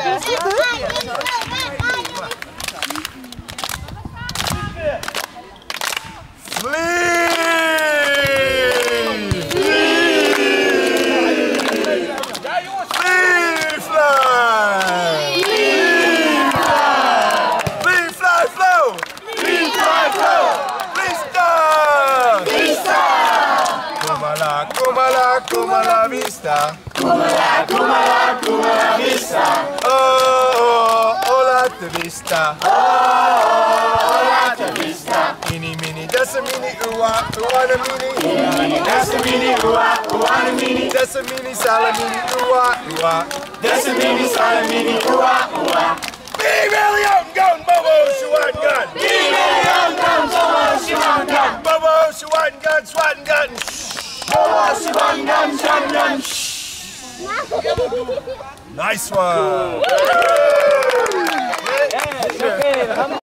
Como la vista. Como la vista. Oh, hola te vista. Hola te vista. Mini, mini, dessa mini, uana mini. Mini, dessa mini, uana mini. Dessa mini, sala mini, ua. Dessa mini, sala mini, ua. Be really out and gun, Bobo, swat gun. Be really out and gun, Bobo, swat gun. Bobo, swat gun, swat gun. Bobo, swat gun, swat gun. Nice one.